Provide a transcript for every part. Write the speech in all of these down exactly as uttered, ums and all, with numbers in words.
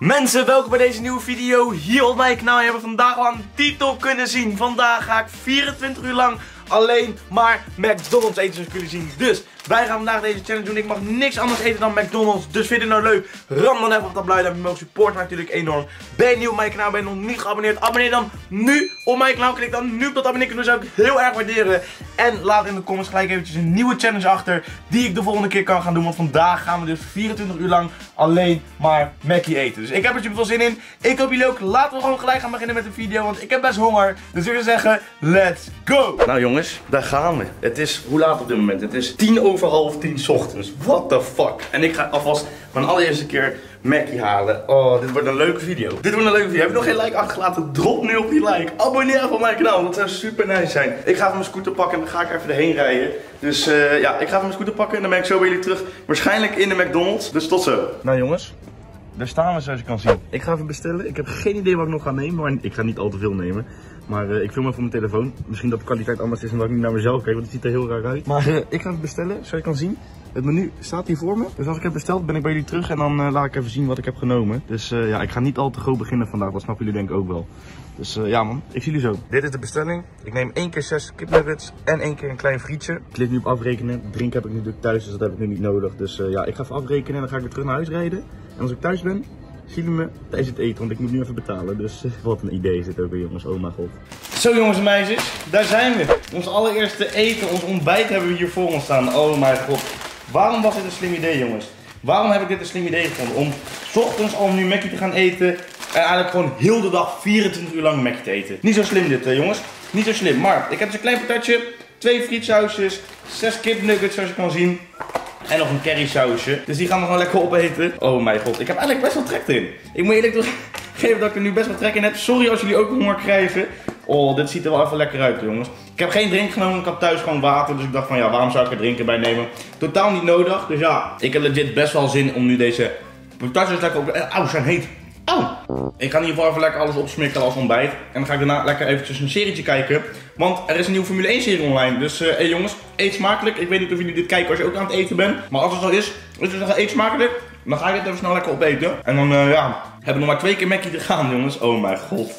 Mensen, welkom bij deze nieuwe video hier op mijn kanaal. Je hebt vandaag al aan de titel kunnen zien. Vandaag ga ik vierentwintig uur lang alleen maar McDonald's eten zoals jullie zien. Dus wij gaan vandaag deze challenge doen. Ik mag niks anders eten dan McDonald's. Dus vind je het nou leuk? Ram dan even op dat blauw duimpje omhoog. Support mij natuurlijk enorm. Ben je nieuw op mijn kanaal? Ben je nog niet geabonneerd? Abonneer dan nu op mijn kanaal. Klik dan nu op dat abonneren. Dat zou ik heel erg waarderen. En laat in de comments gelijk eventjes een nieuwe challenge achter. Die ik de volgende keer kan gaan doen. Want vandaag gaan we dus vierentwintig uur lang alleen maar Mackie eten. Dus ik heb er super veel zin in. Ik hoop jullie ook. Laten we gewoon gelijk gaan beginnen met de video. Want ik heb best honger. Dus ik zou zeggen, let's go! Nou jongens, daar gaan we. Het is, hoe laat op dit moment? Het is tien over half tien 's ochtends. What the fuck? En ik ga alvast mijn allereerste keer Mackie halen. Oh, dit wordt een leuke video. Dit wordt een leuke video. Heb je nog geen like achtergelaten? Drop nu op die like. Abonneer even op mijn kanaal. Dat zou super nice zijn. Ik ga even mijn scooter pakken en dan ga ik even erheen rijden. Dus uh, ja, ik ga even mijn scooter pakken en dan ben ik zo bij jullie terug. Waarschijnlijk in de McDonald's. Dus tot zo. Nou jongens, daar staan we zoals je kan zien. Ik ga even bestellen. Ik heb geen idee wat ik nog ga nemen. Maar ik ga niet al te veel nemen. Maar uh, ik film even op mijn telefoon. Misschien dat de kwaliteit anders is dan dat ik niet naar mezelf kijk. Want het ziet er heel raar uit. Maar uh, ik ga het bestellen, zoals je kan zien. Het menu staat hier voor me. Dus als ik heb besteld ben ik bij jullie terug. En dan uh, laat ik even zien wat ik heb genomen. Dus uh, ja, ik ga niet al te groot beginnen vandaag. Dat snappen jullie denk ik ook wel. Dus uh, ja man, ik zie jullie zo. Dit is de bestelling. Ik neem één keer zes kipnuggets en één keer een klein frietje. Ik klik nu op afrekenen. Drink heb ik natuurlijk thuis, dus dat heb ik nu niet nodig. Dus uh, ja, ik ga even afrekenen en dan ga ik weer terug naar huis rijden. En als ik thuis ben, zien jullie me tijdens het eten, want ik moet nu even betalen. Dus uh, wat een idee is dit ook weer jongens, oh mijn god. Zo jongens en meisjes, daar zijn we. Ons allereerste eten, ons ontbijt hebben we hier voor ons staan. Oh mijn god. Waarom was dit een slim idee jongens? Waarom heb ik dit een slim idee gevonden? Om 's ochtends al nu Mackie te gaan eten. En eigenlijk gewoon heel de dag vierentwintig uur lang Mackie te eten. Niet zo slim dit, hè, jongens. Niet zo slim. Maar ik heb dus een klein patatje, twee frietsausjes, zes kipnuggets zoals je kan zien. En nog een currysausje. Dus die gaan we gewoon lekker opeten. Oh mijn god. Ik heb eigenlijk best wel trek erin. Ik moet eerlijk toegeven dat ik er nu best wel trek in heb. Sorry als jullie ook honger krijgen. Oh, dit ziet er wel even lekker uit jongens. Ik heb geen drink genomen. Ik had thuis gewoon water. Dus ik dacht van ja, waarom zou ik er drinken bij nemen? Totaal niet nodig. Dus ja, ik heb legit best wel zin om nu deze patatjes lekker op... Auw, zijn heet. Auw. Ik ga in ieder geval even lekker alles opsmikkelen als ontbijt. En dan ga ik daarna lekker eventjes een serietje kijken. Want er is een nieuwe Formule één serie online. Dus hé uh, hey jongens, eet smakelijk. Ik weet niet of jullie dit kijken als je ook aan het eten bent. Maar als het zo is, is het zeggen eet smakelijk. Dan ga ik het even snel lekker opeten. En dan uh, ja, hebben we nog maar twee keer Mackie te gaan jongens. Oh mijn god.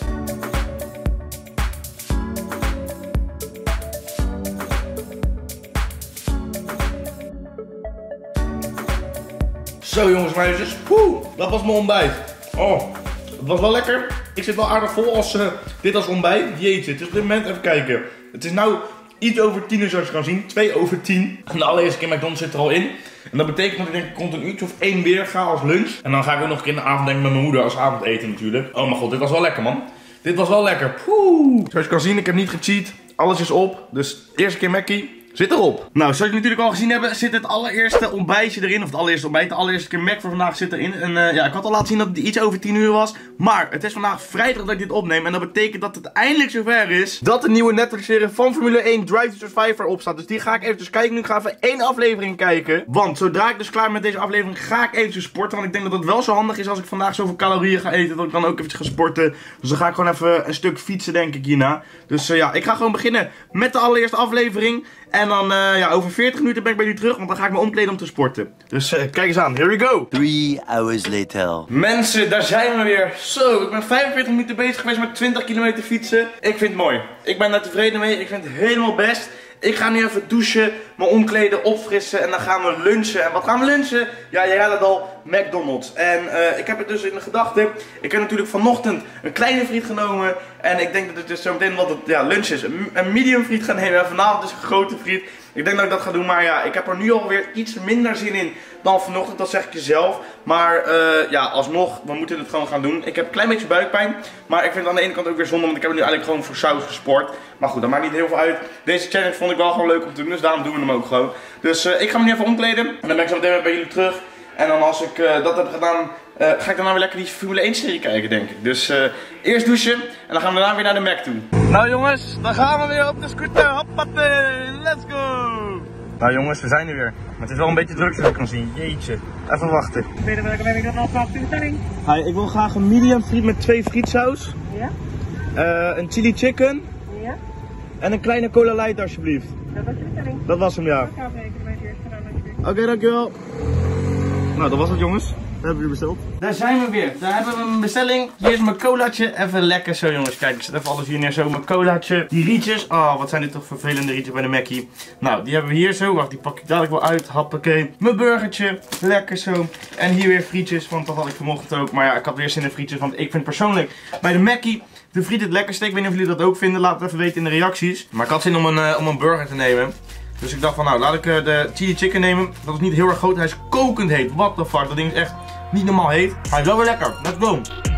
Zo jongens en meisjes, Woe, dat was mijn ontbijt. Oh, het was wel lekker. Ik zit wel aardig vol als uh, dit als ontbijt. Jeetje, het is op dit moment, even kijken. Het is nou iets over tien uur zoals je kan zien. twee over tien. En de allereerste keer McDonald's zit er al in. En dat betekent dat ik denk ik komt een uurtje of één weer ga als lunch. En dan ga ik ook nog een keer in de avond denken met mijn moeder als avondeten natuurlijk. Oh mijn god, dit was wel lekker man. Dit was wel lekker. Poeh. Zoals je kan zien, ik heb niet gecheat. Alles is op. Dus eerste keer Mackie. Zit erop. Nou, zoals jullie natuurlijk al gezien hebben, zit het allereerste ontbijtje erin. Of het allereerste ontbijt, de allereerste keer Mac voor vandaag zit erin. En uh, ja, ik had al laten zien dat het iets over tien uur was. Maar het is vandaag vrijdag dat ik dit opneem. En dat betekent dat het eindelijk zover is dat de nieuwe Netflix-serie van Formule één Drive to Survive erop staat. Dus die ga ik eventjes kijken. Nu ik ga even één aflevering kijken. Want zodra ik dus klaar ben met deze aflevering, ga ik eventjes sporten. Want ik denk dat het wel zo handig is als ik vandaag zoveel calorieën ga eten. Dat ik dan ook eventjes ga sporten. Dus dan ga ik gewoon even een stuk fietsen, denk ik, hierna. Dus uh, ja, ik ga gewoon beginnen met de allereerste aflevering. En dan, uh, ja, over veertig minuten ben ik bij jullie terug, want dan ga ik me omkleden om te sporten. Dus uh, kijk eens aan, here we go! Three hours later. Mensen, daar zijn we weer. Zo, ik ben vijfenveertig minuten bezig geweest met twintig kilometer fietsen. Ik vind het mooi. Ik ben daar tevreden mee, ik vind het helemaal best. Ik ga nu even douchen, me omkleden, opfrissen en dan gaan we lunchen. En wat gaan we lunchen? Ja, jij raadt het al, McDonald's. En uh, ik heb het dus in de gedachten. Ik heb natuurlijk vanochtend een kleine friet genomen. En ik denk dat het dus zo meteen wat het ja, lunch is. Een, een medium friet gaan nemen en vanavond dus een grote friet. Ik denk dat ik dat ga doen, maar ja, ik heb er nu alweer iets minder zin in dan vanochtend, dat zeg ik jezelf. Maar uh, ja, alsnog, we moeten het gewoon gaan doen. Ik heb een klein beetje buikpijn, maar ik vind het aan de ene kant ook weer zonde, want ik heb er nu eigenlijk gewoon voor saus gesport. Maar goed, dat maakt niet heel veel uit. Deze challenge vond ik wel gewoon leuk om te doen, dus daarom doen we hem ook gewoon. Dus uh, ik ga me nu even omkleden en dan ben ik zo meteen bij jullie terug. En dan als ik uh, dat heb gedaan, uh, ga ik daarna weer lekker die Formule één serie kijken, denk ik. Dus uh, eerst douchen en dan gaan we daarna weer naar de Mac toe. Nou jongens, dan gaan we weer op de scooter. Hoppatee, let's go! Nou jongens, we zijn er weer. Maar het is wel een beetje druk zoals ik kan zien. Jeetje. Even wachten. Welke heb ik dan al gehad in de bestelling? Hi, ik wil graag een medium friet met twee frietsaus. Ja. Uh, een chili chicken. Ja. En een kleine cola light alsjeblieft. Dat was je bestelling. Dat was hem, ja. Ik ga afrekenen met je eerst gedaan alsjeblieft. Oké, okay, dankjewel. Nou, dat was het jongens. hebben we besteld? Daar zijn we weer. Daar hebben we een bestelling. Hier is mijn colaatje. Even lekker zo jongens. Kijk, ik zet even alles hier neer zo. Mijn colaatje. Die rietjes. Oh, wat zijn dit toch vervelende rietjes bij de Mackie. Nou, die hebben we hier zo. Wacht, die pak ik dadelijk wel uit. Hoppakee. Mijn burgertje. Lekker zo. En hier weer frietjes. Want dat had ik vanochtend ook. Maar ja, ik had weer zin in frietjes. Want ik vind persoonlijk bij de Mackie de friet het lekkerste. Ik weet niet of jullie dat ook vinden. Laat het even weten in de reacties. Maar ik had zin om een, uh, om een burger te nemen. Dus ik dacht van nou, laat ik uh, de chili chicken nemen. Dat is niet heel erg groot. Hij is kokend heet. What the fuck. Dat ding is echt niet normaal heet. Hij is wel weer lekker. Let's go.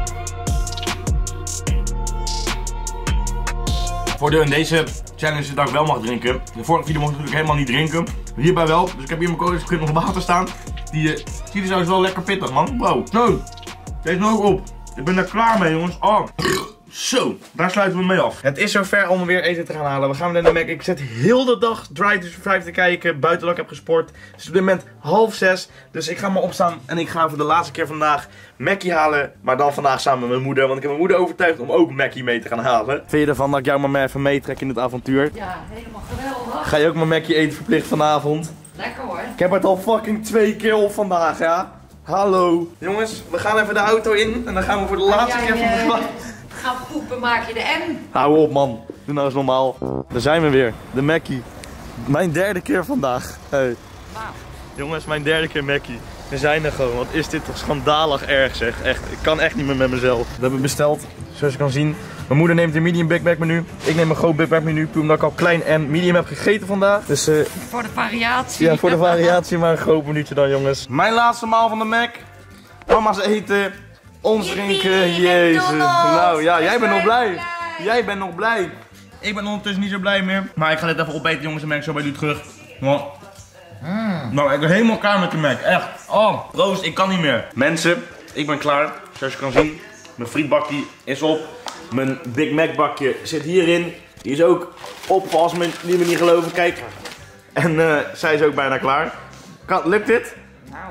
Voordeel in deze challenge is dat ik wel mag drinken. De vorige video mocht ik natuurlijk helemaal niet drinken. Hierbij wel. Dus ik heb hier mijn cola script nog water staan. Die uh, chili saus is wel lekker pittig man. Wow. Zo. Deze nog ook op. Ik ben er klaar mee jongens. Oh. Zo, daar sluiten we mee af. Het is zover om weer eten te gaan halen. We gaan weer naar de Mac. Ik zit heel de dag Drive to Survive te kijken. Buiten dat ik heb gesport. Het is op dit moment half zes. Dus ik ga maar opstaan. En ik ga voor de laatste keer vandaag Mackie halen. Maar dan vandaag samen met mijn moeder. Want ik heb mijn moeder overtuigd om ook Mackie mee te gaan halen. Vind je ervan dat ik jou maar even meetrek in het avontuur? Ja, helemaal geweldig. Ga je ook mijn Mackie eten verplicht vanavond? Lekker hoor. Ik heb het al fucking twee keer op vandaag, ja. Hallo. Jongens, we gaan even de auto in. En dan gaan we voor de laatste jij, keer van de uh, dag. Ga poepen, maak je de M. Hou op man, doe nou eens normaal. Daar zijn we weer, de Mackie. Mijn derde keer vandaag. Hey. Wauw. Jongens, mijn derde keer Mackie. We zijn er gewoon, wat is dit toch schandalig erg zeg. Echt, ik kan echt niet meer met mezelf. We hebben besteld, zoals je kan zien. Mijn moeder neemt een medium Big Mac menu. Ik neem een groot Big Mac menu, puur omdat ik al klein en medium heb gegeten vandaag. Dus uh, voor de variatie. ja, voor de variatie maar een groot minuutje dan jongens. Mijn laatste maal van de Mac. Mama's eten. Ons drinken, jezus. Nou ja, jij bent nog blij. Jij bent nog blij. Ik ben ondertussen niet zo blij meer. Maar ik ga dit even opeten jongens en ben ik zo bij jullie terug. Nou, mm. nou ik ben helemaal klaar met de Mac, echt. Oh, proost, ik kan niet meer. Mensen, ik ben klaar. Zoals je kan zien, mijn frietbakje is op. Mijn Big Mac bakje zit hierin. Die is ook op, als jullie me niet geloven. Kijk. En uh, zij is ook bijna klaar. Kan, lukt dit? Nou.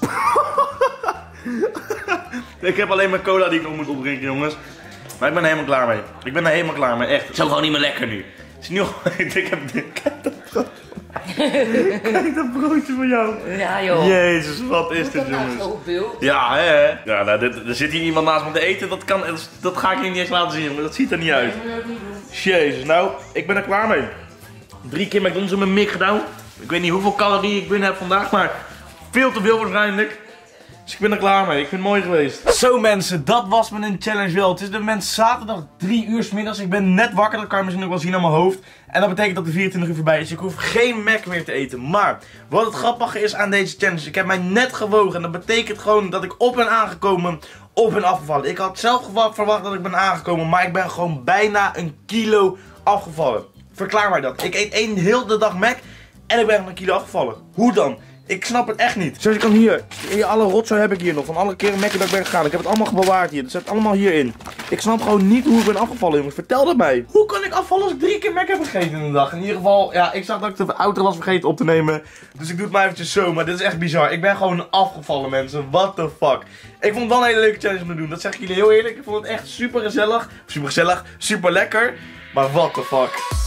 Ik heb alleen maar cola die ik nog moet opdrinken, jongens. Maar ik ben er helemaal klaar mee. Ik ben er helemaal klaar mee, echt. Het is ook gewoon niet meer lekker nu. Het is nu al... ik heb... Kijk dat broodje. Kijk dat broodje van jou. Ja joh. Jezus, wat is dit, jongens. Ja, hè. Ja, nou, dit, er zit hier iemand naast me te eten. Dat, kan, dat, dat ga ik je niet eens laten zien, jongen. Dat ziet er niet uit. Jezus, nou, ik ben er klaar mee. Drie keer McDonald's in mijn mik gedaan. Ik weet niet hoeveel calorieën ik binnen heb vandaag, maar veel te veel waarschijnlijk. Dus ik ben er klaar mee. Ik vind het mooi geweest. Zo mensen, dat was mijn challenge wel. Het is de moment zaterdag drie uur 's middags. Ik ben net wakker. Dat kan je misschien ook wel zien aan mijn hoofd. En dat betekent dat de vierentwintig uur voorbij is. Ik hoef geen Mac meer te eten. Maar wat het grappige is aan deze challenge. Ik heb mij net gewogen. En dat betekent gewoon dat ik op ben aangekomen. Op ben afgevallen. Ik had zelf verwacht dat ik ben aangekomen. Maar ik ben gewoon bijna een kilo afgevallen. Verklaar mij dat. Ik eet één heel de dag Mac. En ik ben een kilo afgevallen. Hoe dan? Ik snap het echt niet. Zoals je kan hier. Hier alle rotzooi heb ik hier nog. Van alle keren Mac'en dat ik ben gegaan. Ik heb het allemaal bewaard hier. Het zit allemaal hierin. Ik snap gewoon niet hoe ik ben afgevallen, jongens. Vertel dat mij. Hoe kan ik afvallen als ik drie keer Mac heb gegeten in de dag? In ieder geval, ja, ik zag dat ik de auto was vergeten op te nemen. Dus ik doe het maar eventjes zo. Maar dit is echt bizar. Ik ben gewoon afgevallen, mensen. What the fuck. Ik vond het wel een hele leuke challenge om te doen. Dat zeg ik jullie heel eerlijk. Ik vond het echt super gezellig. Super gezellig. Super lekker. Maar what the fuck.